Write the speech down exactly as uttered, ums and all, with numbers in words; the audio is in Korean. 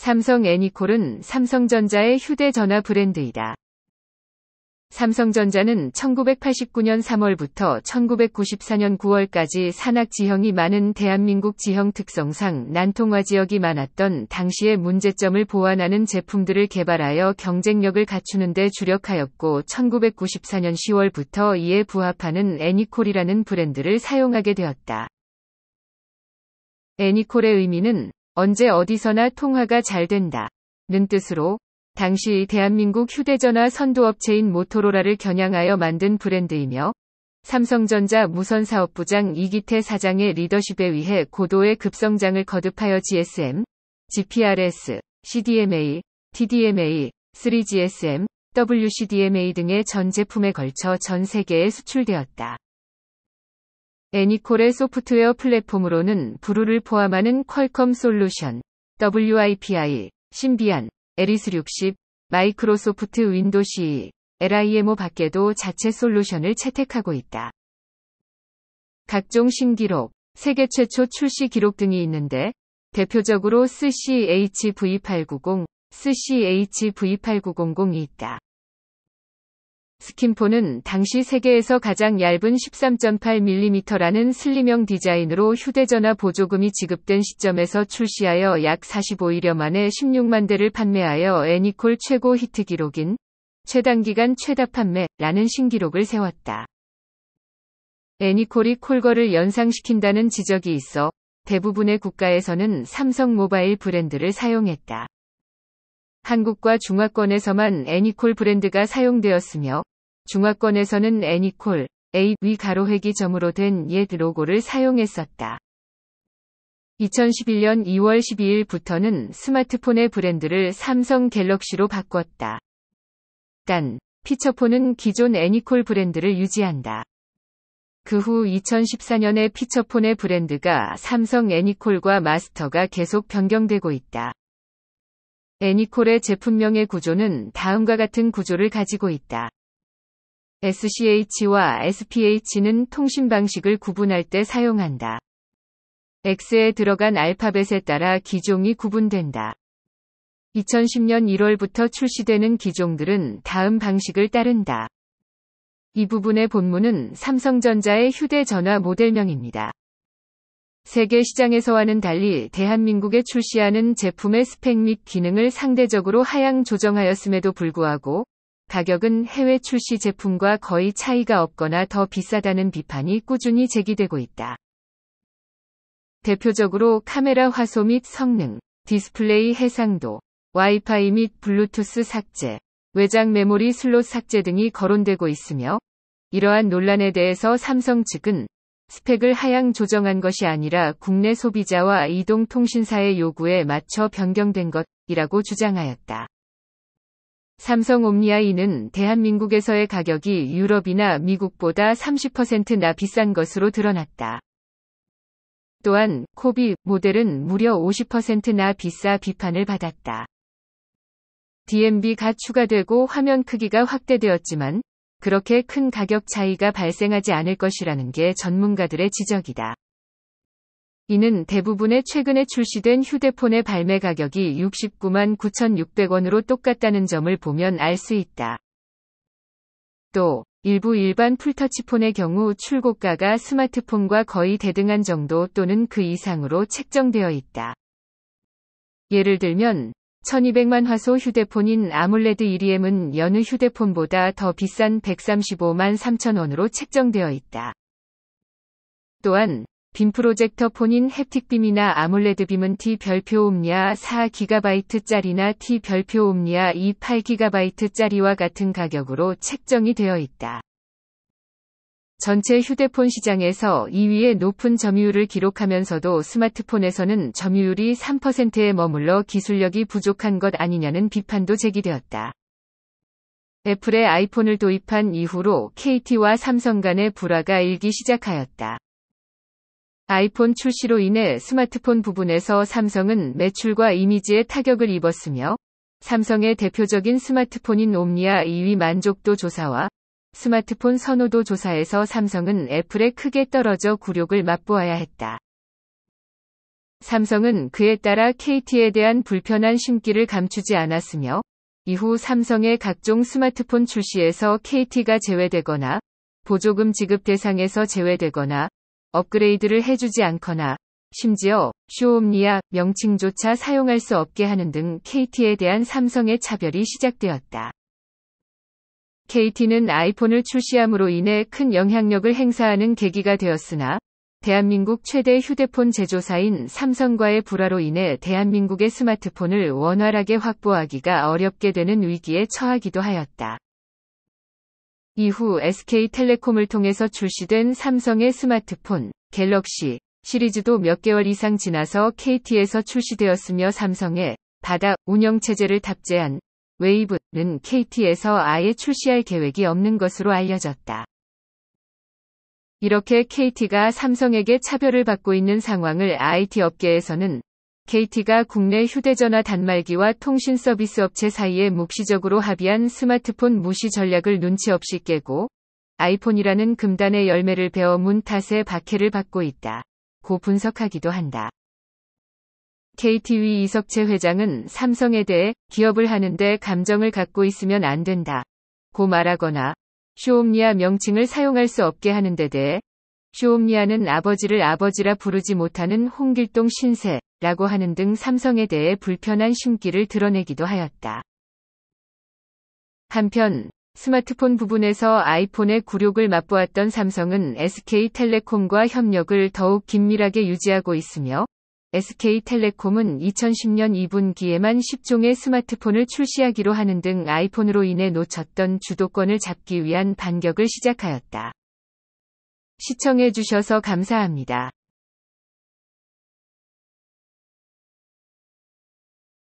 삼성 애니콜은 삼성전자의 휴대전화 브랜드이다. 삼성전자는 천구백팔십구 년 삼월부터 천구백구십사 년 구월까지 산악 지형이 많은 대한민국 지형 특성상 난통화 지역이 많았던 당시의 문제점을 보완하는 제품들을 개발하여 경쟁력을 갖추는 데 주력하였고 천구백구십사 년 시월부터 이에 부합하는 애니콜이라는 브랜드를 사용하게 되었다. 애니콜의 의미는 언제 어디서나 통화가 잘 된다 는 뜻으로 당시 대한민국 휴대전화 선도업체인 모토로라를 겨냥하여 만든 브랜드이며 삼성전자 무선사업부장 이기태 사장의 리더십에 의해 고도의 급성장을 거듭하여 지에스엠, 지피알에스, 씨디엠에이, 티디엠에이, 쓰리지에스엠, 더블유씨디엠에이 등의 전 제품에 걸쳐 전 세계에 수출되었다. 애니콜의 소프트웨어 플랫폼으로는 브루를 포함하는 퀄컴 솔루션, 더블유아이피아이, 신비안, 에리스 육십, 마이크로소프트 윈도 씨이, 엘아이엠오 밖에도 자체 솔루션을 채택하고 있다. 각종 신기록, 세계 최초 출시 기록 등이 있는데 대표적으로 스씨에이치브이 팔백구십, 스씨에이치브이 팔구공공이 있다. 스킨폰은 당시 세계에서 가장 얇은 십삼 점 팔 밀리미터라는 슬림형 디자인으로 휴대전화 보조금이 지급된 시점에서 출시하여 약 사십오 일여 만에 십육만 대를 판매하여 애니콜 최고 히트 기록인 최단기간 최다 판매라는 신기록을 세웠다. 애니콜이 콜거를 연상시킨다는 지적이 있어 대부분의 국가에서는 삼성 모바일 브랜드를 사용했다. 한국과 중화권에서만 애니콜 브랜드가 사용되었으며 중화권에서는 애니콜, A, 위 가로회기 점으로 된 옛 로고를 사용했었다. 이천십일 년 이월 십이일부터는 스마트폰의 브랜드를 삼성 갤럭시로 바꿨다. 단, 피처폰은 기존 애니콜 브랜드를 유지한다. 그 후 이천십사 년에 피처폰의 브랜드가 삼성 애니콜과 마스터가 계속 변경되고 있다. 애니콜의 제품명의 구조는 다음과 같은 구조를 가지고 있다. 에스씨에이치와 에스피에이치는 통신 방식을 구분할 때 사용한다. X에 들어간 알파벳에 따라 기종이 구분된다. 이천십 년 일월부터 출시되는 기종들은 다음 방식을 따른다. 이 부분의 본문은 삼성전자의 휴대전화 모델명입니다. 세계 시장에서와는 달리 대한민국에 출시하는 제품의 스펙 및 기능을 상대적으로 하향 조정하였음에도 불구하고 가격은 해외 출시 제품과 거의 차이가 없거나 더 비싸다는 비판이 꾸준히 제기되고 있다. 대표적으로 카메라 화소 및 성능, 디스플레이 해상도, 와이파이 및 블루투스 삭제, 외장 메모리 슬롯 삭제 등이 거론되고 있으며 이러한 논란에 대해서 삼성 측은 스펙을 하향 조정한 것이 아니라 국내 소비자와 이동통신사의 요구에 맞춰 변경된 것이라고 주장하였다. 삼성 옴니아이는 대한민국에서의 가격이 유럽이나 미국보다 삼십 퍼센트나 비싼 것으로 드러났다. 또한 코비 모델은 무려 오십 퍼센트나 비싸 비판을 받았다. 디엠비가 추가되고 화면 크기가 확대되었지만 그렇게 큰 가격 차이가 발생하지 않을 것이라는 게 전문가들의 지적이다. 이는 대부분의 최근에 출시된 휴대폰의 발매 가격이 육십구만 구천육백 원으로 똑같다는 점을 보면 알 수 있다. 또 일부 일반 풀터치폰의 경우 출고가가 스마트폰과 거의 대등한 정도 또는 그 이상으로 책정되어 있다. 예를 들면 천이백만 화소 휴대폰인 아몰레드 일이엠은 여느 휴대폰보다 더 비싼 백삼십오만 삼천 원으로 책정되어 있다. 또한 빔 프로젝터 폰인 햅틱빔이나 아몰레드 빔은 T 별표 옴니아 사 기가바이트짜리나 T 별표 옴니아 이 팔 기가바이트짜리와 같은 가격으로 책정이 되어 있다. 전체 휴대폰 시장에서 이 위의 높은 점유율을 기록하면서도 스마트폰에서는 점유율이 삼 퍼센트에 머물러 기술력이 부족한 것 아니냐는 비판도 제기되었다. 애플의 아이폰을 도입한 이후로 케이티와 삼성 간의 불화가 일기 시작하였다. 아이폰 출시로 인해 스마트폰 부분에서 삼성은 매출과 이미지에 타격을 입었으며 삼성의 대표적인 스마트폰인 옴니아 이 위 만족도 조사와 스마트폰 선호도 조사에서 삼성은 애플에 크게 떨어져 굴욕을 맛보아야 했다. 삼성은 그에 따라 케이티에 대한 불편한 심기를 감추지 않았으며, 이후 삼성의 각종 스마트폰 출시에서 케이티가 제외되거나, 보조금 지급 대상에서 제외되거나, 업그레이드를 해주지 않거나, 심지어 쇼옴니아 명칭조차 사용할 수 없게 하는 등 케이티에 대한 삼성의 차별이 시작되었다. 케이티는 아이폰을 출시함으로 인해 큰 영향력을 행사하는 계기가 되었으나, 대한민국 최대 휴대폰 제조사인 삼성과의 불화로 인해 대한민국의 스마트폰을 원활하게 확보하기가 어렵게 되는 위기에 처하기도 하였다. 이후 에스케이텔레콤을 통해서 출시된 삼성의 스마트폰, 갤럭시 시리즈도 몇 개월 이상 지나서 케이티에서 출시되었으며 삼성의 바다 운영체제를 탑재한 웨이브는 케이티에서 아예 출시할 계획이 없는 것으로 알려졌다. 이렇게 케이티가 삼성에게 차별을 받고 있는 상황을 아이티 업계에서는 케이티가 국내 휴대전화 단말기와 통신 서비스 업체 사이에 묵시적으로 합의한 스마트폰 무시 전략을 눈치 없이 깨고 아이폰이라는 금단의 열매를 베어 문 탓에 박해를 받고 있다. 고 분석하기도 한다. 케이티위 이석채 회장은 삼성에 대해 기업을 하는데 감정을 갖고 있으면 안 된다. 고 말하거나 쇼옴니아 명칭을 사용할 수 없게 하는 데 대해 쇼옴니아는 아버지를 아버지라 부르지 못하는 홍길동 신세라고 하는 등 삼성에 대해 불편한 심기를 드러내기도 하였다. 한편 스마트폰 부분에서 아이폰의 굴욕을 맛보았던 삼성은 에스케이텔레콤과 협력을 더욱 긴밀하게 유지하고 있으며 에스케이텔레콤은 이천십 년 이 분기에만 십 종의 스마트폰을 출시하기로 하는 등 아이폰으로 인해 놓쳤던 주도권을 잡기 위한 반격을 시작하였다. 시청해주셔서 감사합니다.